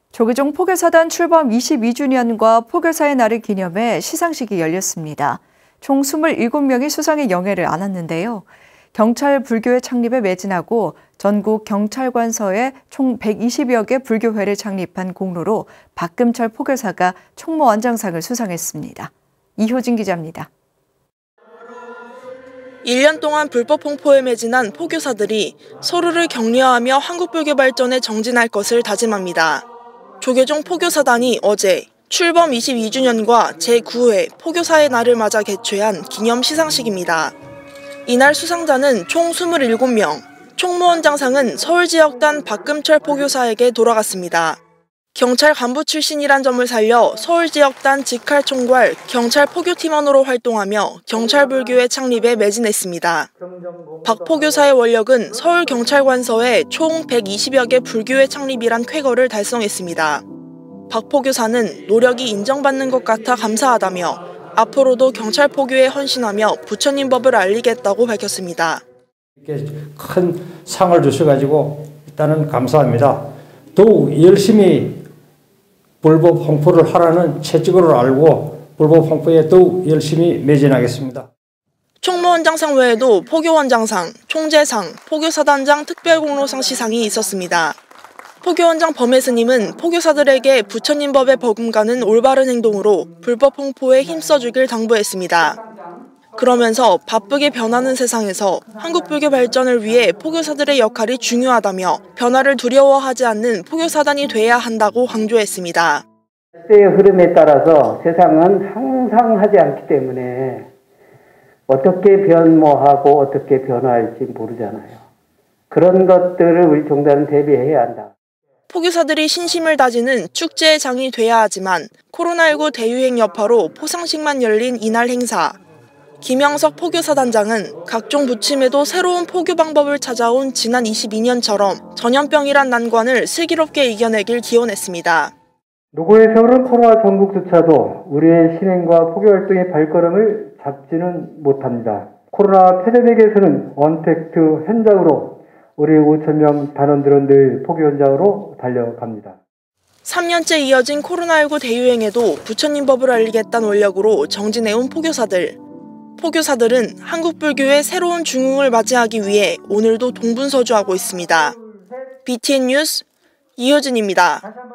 조계종 포교사단 출범 22주년과 포교사의 날을 기념해 시상식이 열렸습니다. 총 27명이 수상의 영예를 안았는데요. 경찰 불교회 창립에 매진하고 전국 경찰관서에 총 120여 개 불교회를 창립한 공로로 박금철 포교사가 총무원장상을 수상했습니다. 이효진 기자입니다. 1년 동안 불법 홍포에 매진한 포교사들이 서로를 격려하며 한국불교 발전에 정진할 것을 다짐합니다. 조계종 포교사단이 어제 출범 22주년과 제9회 포교사의 날을 맞아 개최한 기념 시상식입니다. 이날 수상자는 총 27명, 총무원장상은 서울지역단 박금철 포교사에게 돌아갔습니다. 경찰 간부 출신이란 점을 살려 서울지역단 직할총괄 경찰 포교팀원으로 활동하며 경찰불교회 창립에 매진했습니다. 박 포교사의 원력은 서울경찰관서에 총 120여 개 불교회 창립이란 쾌거를 달성했습니다. 박 포교사는 노력이 인정받는 것 같아 감사하다며 앞으로도 경찰 포교에 헌신하며 부처님 법을 알리겠다고 밝혔습니다. 이렇게 큰 상을 주셔가지고 일단은 감사합니다. 더욱 열심히 불법 홍포를 하라는 채찍으로 알고 불법 홍포에 더욱 열심히 매진하겠습니다. 총무원장상 외에도 포교원장상, 총재상, 포교사단장 특별공로상 시상이 있었습니다. 포교원장 범혜스님은 포교사들에게 부처님 법에 버금가는 올바른 행동으로 불법 홍포에 힘써주길 당부했습니다. 그러면서 바쁘게 변하는 세상에서 한국불교 발전을 위해 포교사들의 역할이 중요하다며 변화를 두려워하지 않는 포교사단이 돼야 한다고 강조했습니다. 시대의 흐름에 따라서 세상은 항상 하지 않기 때문에 어떻게 변모하고 어떻게 변화할지 모르잖아요. 그런 것들을 우리 종단은 대비해야 한다. 포교사들이 신심을 다지는 축제의 장이 돼야 하지만 코로나19 대유행 여파로 포상식만 열린 이날 행사. 김영석 포교사단장은 각종 부침에도 새로운 포교 방법을 찾아온 지난 22년처럼 전염병이란 난관을 슬기롭게 이겨내길 기원했습니다. 노고의 세월은 코로나 전국조차도 우리의 신행과 포교 활동의 발걸음을 잡지는 못합니다. 코로나 패데믹에서는 언택트 현장으로 우리 5,000명 단원들은 늘 포교 현장으로 달려갑니다. 3년째 이어진 코로나19 대유행에도 부처님 법을 알리겠다는 원력으로 정진해온 포교사들. 포교사들은 한국불교의 새로운 중흥을 맞이하기 위해 오늘도 동분서주하고 있습니다. BTN 뉴스 이효진입니다.